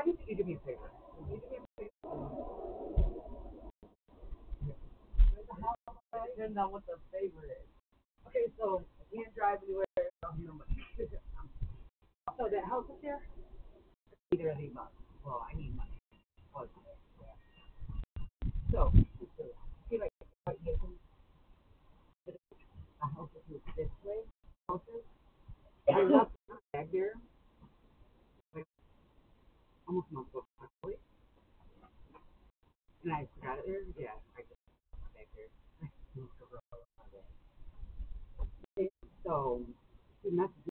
you do me a favor. Can you do me a favor? I don't know what the favor is. Okay, so you can't drive anywhere. No money. So that house is here? Either of these months. Well, I need money. Oh, so, see, like, a house is this way. Houses. I left back there. Like, almost a month ago. And I forgot it there. Yeah, I just back there. So, he messaged